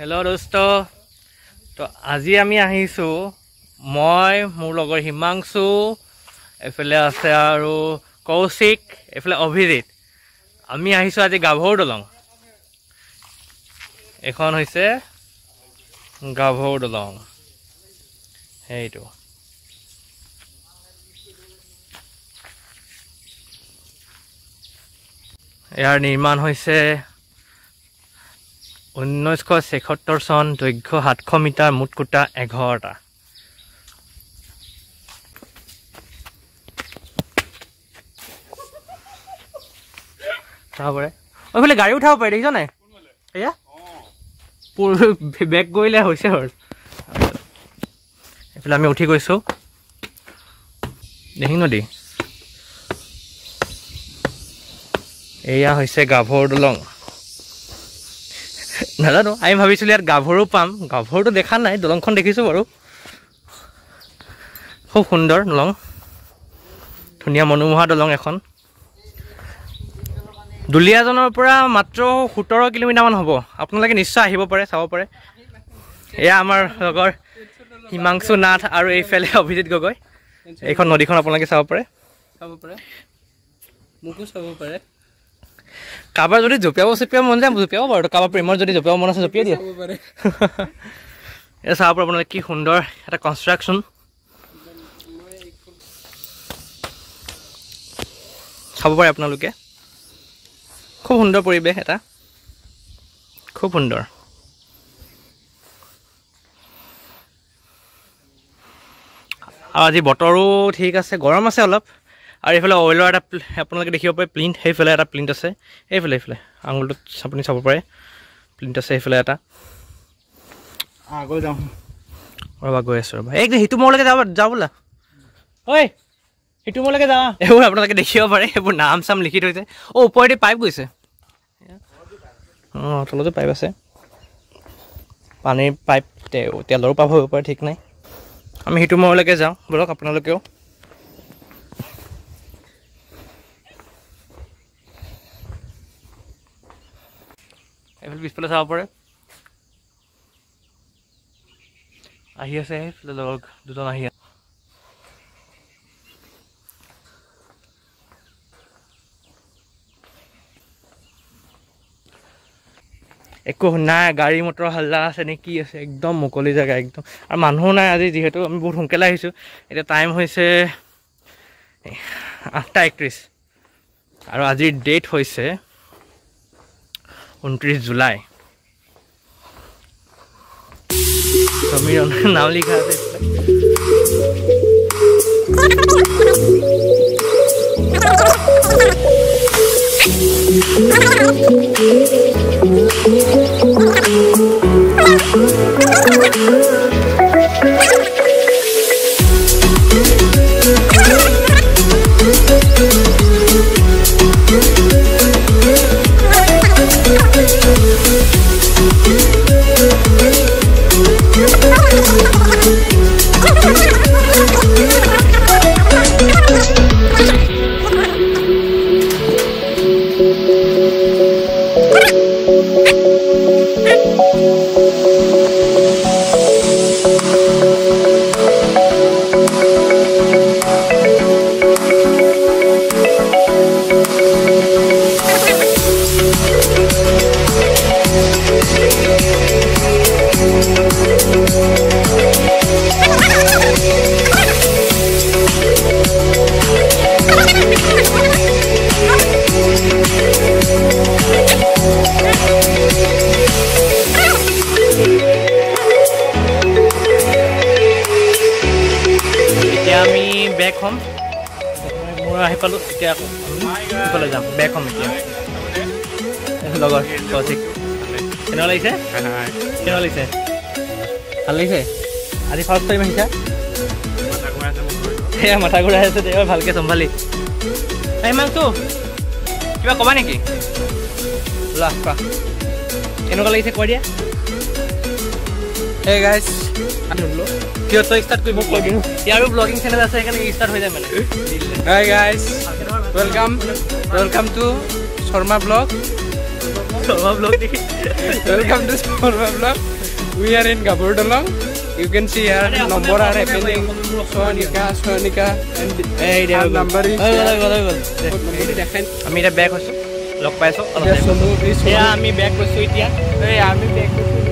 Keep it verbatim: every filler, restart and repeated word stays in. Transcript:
Hello दोस्तों तो আজি আমি আহিছো মই মোৰ লগৰ হিমাংশু এফালে আছে আৰু কৌশিক এফালে অভিজিত আমি আহিছো আজি গাভৰু দলং এখন হৈছে গাভৰু দলং এইটো ইয়াৰ নিৰ্মাণ হৈছে ঊনৈছশ ছেসত্তৰ চন দৈৰ্ঘ্য সাতশ মিটাৰ মুটকুটা এঘাৰটা তারপরে ওইফালে গাড়ি উঠাব পাৰি দেখিছ নাই এয়া বেক কৰিলে হৈছে হৰ এফালে আমি উঠি গৈছো দেখি নদী এয়া হৈছে গাভৰু দলং নাজানো আমি ভাবিছিলো ইয়াত গাভৰু পাম গাভৰুটো দেখা নাই দলংখন দেখিছো বাৰু খুব সুন্দৰ দলং ধুনীয়া মনোমোহা দলং এখন দুলিয়াজনৰ পৰা মাত্ৰ সোতৰ কিলোমিটাৰ মান হ'ব আপোনালোকে নিশ্চয় আহিব পাৰে চাব পাৰে এয়া আমাৰ লগৰ হিমাংশু নাথ আৰু এইফালে অভিজিত গগৈ এইখন নদীখন আপোনালোকে চাব পাৰে চাব পাৰে মুকু চাব পাৰে কাবাৰ যদি জপিয়াব চপিয়াব মন যায় জপিয়াব বাৰু কাবাৰ প্ৰেমৰ যদি জপিয়াব মন আছে জপিয়াই দিয়ে এ চাব পাৰে আপোনালোকে কি সুন্দৰ এটা কনষ্ট্ৰাকশ্যন চাব পাৰে আপোনালোকে খুব সুন্দৰ পৰিৱেশ এটা খুব সুন্দৰ আৰু আজি বতৰো ঠিক আছে গৰম আছে অলপ আৰু এইফালে অইলৰ এটা আপোনালোকে দেখিব পাৰে প্লিণ্ট সেইফালে এটা প্লিণ্ট আছে এইফালে এইফালে আঙুলটোত আপুনি চাব পাৰে প্লিণ্ট আছে সেইফালে এটা আগলৈ যাওঁ ৰ'বা গৈ আছোঁ ৰ'বা এই সিটো মোৰলৈকে যাব যাওঁ বোলা ঐ সিটো মোৰলৈকে যাওঁ এইবোৰ আপোনালোকে দেখিব পাৰে এইবোৰ নাম চাম লিখি থৈছে অ' ওপৰেদি পাইপ গৈছে অঁ তলতো পাইপ আছে পানীৰ পাইপ তেলৰো পাইপ হ'ব পাৰে ঠিক নাই আমি সিটো মোৰলৈকে যাওঁ বলক আপোনালোকেও এইফালে পিছফালে চাব পাৰে আহি আছে সেইফালে লগৰ দুজন আহি আছে একো নাই গাড়ী মটৰ হাল্লা আছে নে কি আছে একদম মুকলি জেগা একদম আৰু মানুহো নাই আজি যিহেতু আমি বহুত সোনকালে আহিছোঁ এতিয়া টাইম হৈছে আঠটা একত্ৰিছ আৰু আজিৰ ডেট হৈছে ঊনত্ৰিছ জুলাই সমীৰণ নাম লিখা আছে বেক হ'ম মোৰ আহি পালোঁ এতিয়া আকৌ সেইফালে যাম বেক হ'ম এতিয়া লগৰ কৌশিক কেনেকুৱা লাগিছে কেনেকুৱা লাগিছে ভাল লাগিছে আজি ফাৰ্ষ্ট টাইম আহিছা সেয়া মাথা ঘূৰাই আছে তেওঁ ভালকৈ চম্ভালি এই মাংটো কিবা ক'বা নেকি লাহ কোৱা কেনেকুৱা লাগিছে কৈ দিয়া এই গাইজ কিয় তই ষ্টাৰ্ট কৰিব কৈ দিওঁ ইয়াৰো ব্লগিং চেনেল আছে সেইকাৰণে ষ্টাৰ্ট হৈ যায় মানে hi guys welcome welcome to Sarmah vlog Sarmah vlog dekhi. Welcome to Sarmah vlog. We are in Gabharu Dolong. You can see here number are happening. Sonika, Sonika, and Hey, our number is. আমি এটা back হৈছো লগ পাইছো Yes, Sonu, please. এয়া আমি back হৈছো এতিয়া Hey, I'm in back.